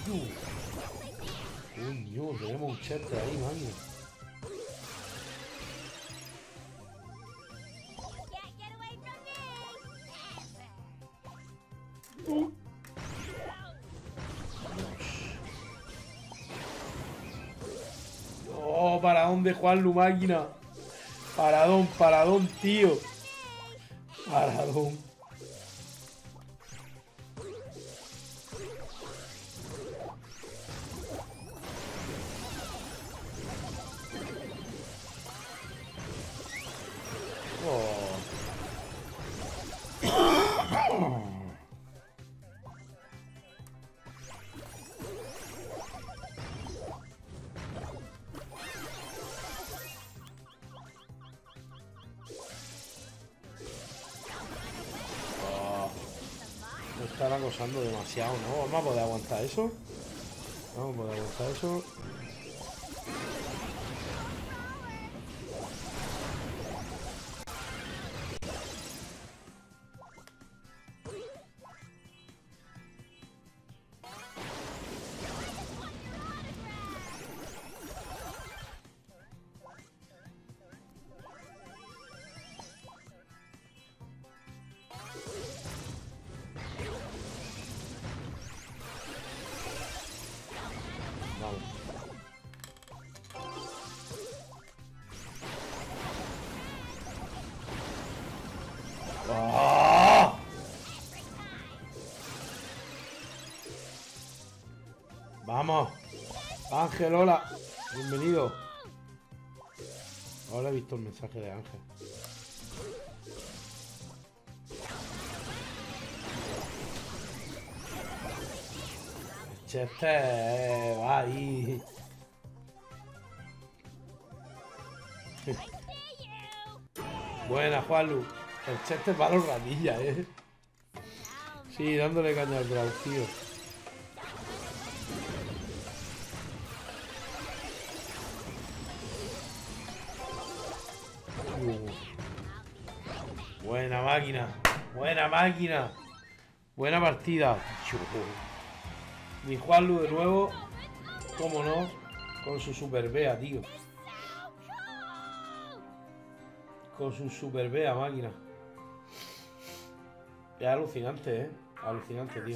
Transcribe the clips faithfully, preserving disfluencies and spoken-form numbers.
Coño, tenemos un Chester ahí, máquina. Uh. Oh, paradón de Juanlu, máquina. Paradón, paradón, tío. Paradón. Oh. Me están acosando demasiado, ¿no? Vamos a poder aguantar eso. Vamos a poder aguantar eso. ¡Oh! Vamos, Ángel, hola, bienvenido. Ahora he visto el mensaje de Ángel. El Chester va ahí. Buena, Juanlu. El Chester va a los ratillas, eh. Sí, dándole caña al Brawl, tío. Uh. Buena máquina. Buena máquina. Buena partida. Mi Juanlu de nuevo. Cómo no. Con su super Bea, tío. Con su super Bea, máquina. Es alucinante, eh. Alucinante, tío.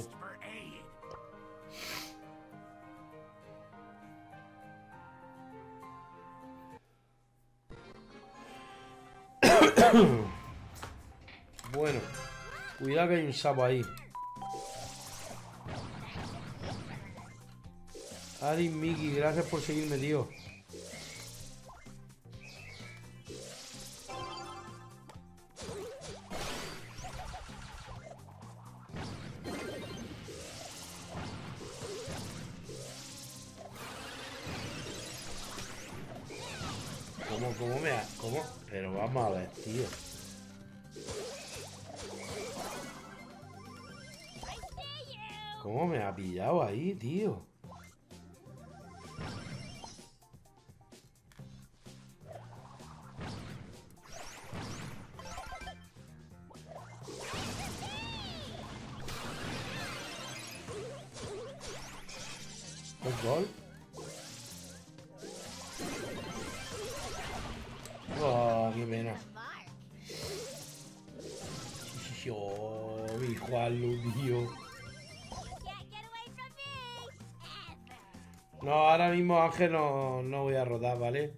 Bueno, cuidado que hay un sapo ahí. Ari, Miki, gracias por seguirme, tío. ¿Cómo, cómo me ha...? ¿Cómo? Pero vamos a ver, tío. ¿Cómo me ha pillado ahí, tío? ¿Un gol? Oh, qué pena. Oh, mi Juanlu, tío. No, ahora mismo Ángel no, no voy a rotar, ¿vale?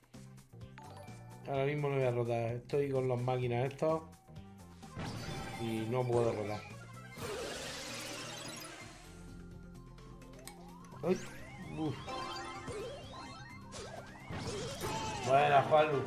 Ahora mismo no voy a rotar. Estoy con las máquinas estos y no puedo rotar. Uy. Uf. Buena, Juanlu.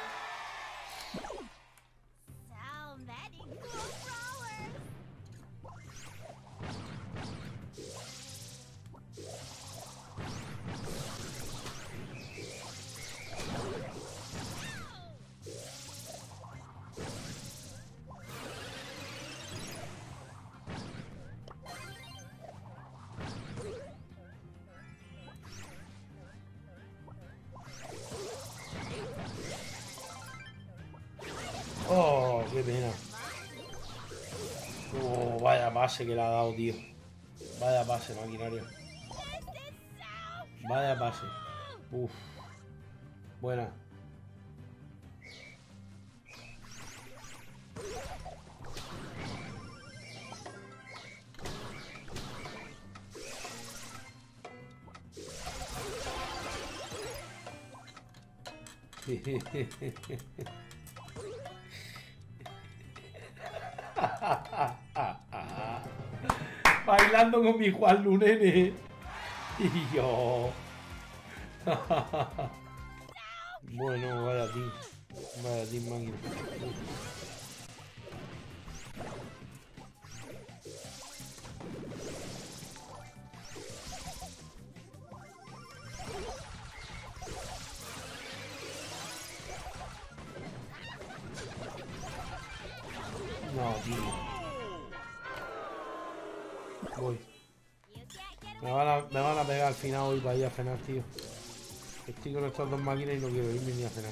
Oh, qué pena. Oh, vaya pase que le ha dado, tío. Vaya pase, maquinario. Vaya pase. Uf. Buena. Bailando con mi Juan Lunene. Y yo. Bueno, vaya team. Vaya team máquina. No, tío. Voy. Me van, a, me van a pegar al final hoy para ir a cenar, tío. Estoy con estas dos máquinas y no quiero irme ni a cenar.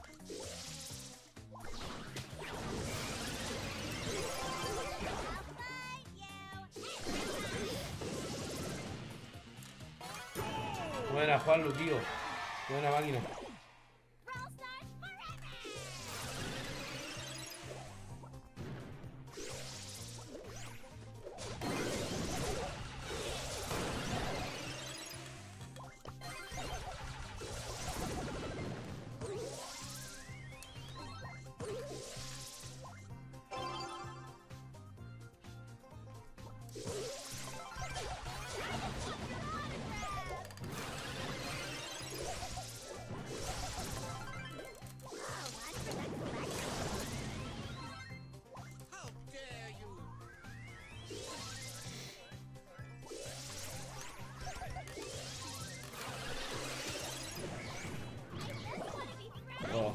Buena, Juanlu, tío. Buena máquina. Oh.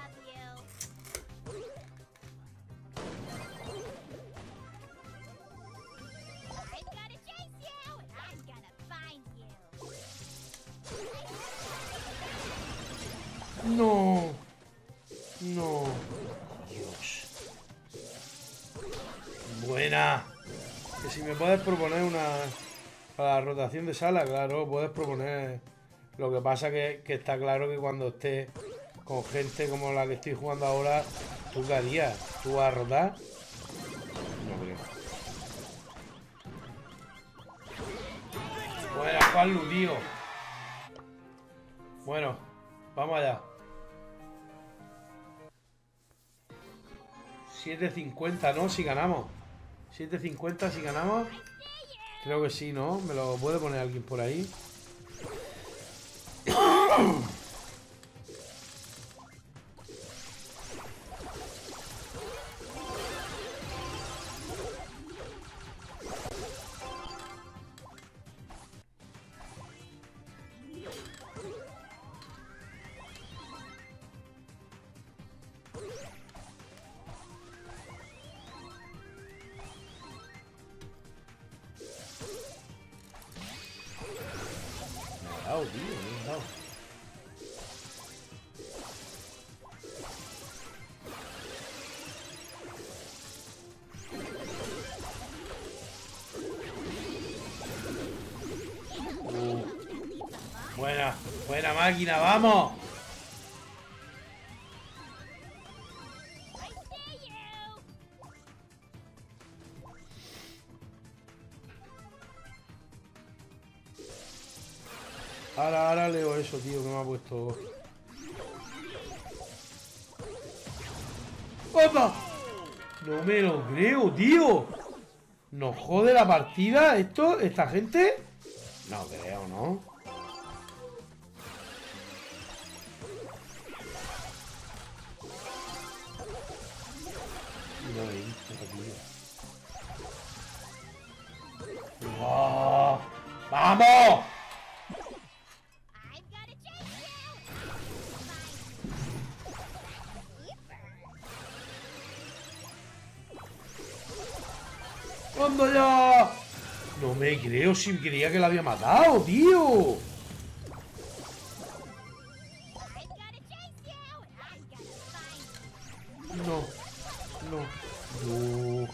No. No. Dios. Buena. Que si me puedes proponer una... Para la rotación de sala, claro, puedes proponer... Lo que pasa que, que está claro que cuando estés con gente como la que estoy jugando ahora, ¿tú qué harías? ¿Tú vas a rotar? No creo. Buena, Juanlu, tío. Bueno, vamos allá. siete cincuenta, ¿no? Si ganamos. siete cincuenta si ganamos. Creo que sí, ¿no? Me lo puede poner alguien por ahí. Oh, tío, me he dado. Uh, buena, buena máquina, vamos. Ahora, ahora leo eso, tío, que me ha puesto. ¡Opa! No me lo creo, tío. ¿Nos jode la partida esto, esta gente? No creo, ¿no? No he visto, tío. ¡Oh! ¡Vamos! ¡Anda ya! No me creo, si creía que la había matado, tío. No, no, no.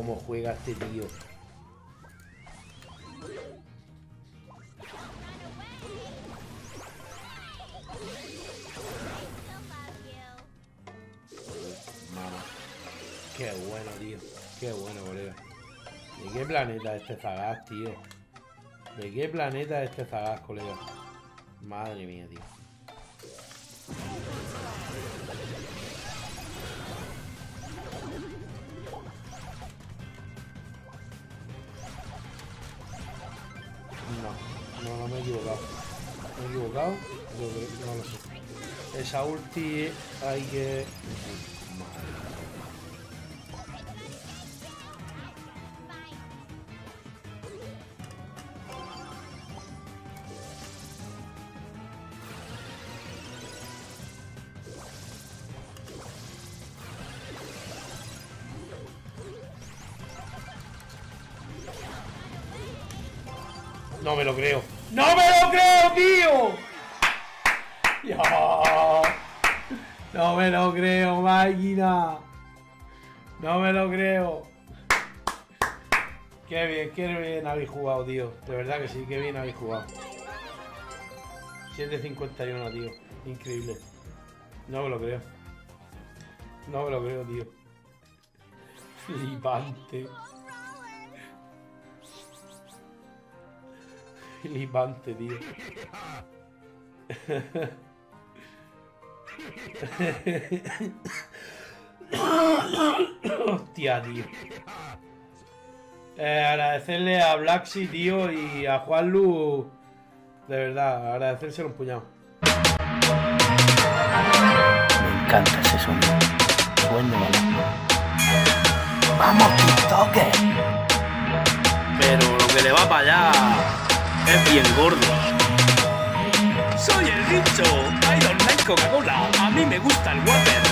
cómo juega este tío. Mamá. Qué bueno, tío. Qué bueno, colega. ¿De qué planeta es este Zagaz, tío? ¿De qué planeta es este Zagaz, colega? Madre mía, tío. No, no, no me he equivocado. Me he equivocado. Yo creo, no lo sé. Esa ulti hay que... No me lo creo. ¡No me lo creo, tío! ¡Yo! No me lo creo, máquina. No me lo creo. Qué bien, qué bien habéis jugado, tío. De verdad que sí, qué bien habéis jugado. siete cincuenta y uno, tío. Increíble. No me lo creo. No me lo creo, tío. Flipante. Flipante, tío. Hostia, tío. Eh, agradecerle a Blacksy, tío, y a Juanlu. De verdad, agradecérselo un puñado. Me encanta ese sonido. Buen de ¡vamos, TikToker! Pero lo que le va para allá es bien gordo. Soy el bicho, Iron Man Coca-Cola. A mí me gusta el water.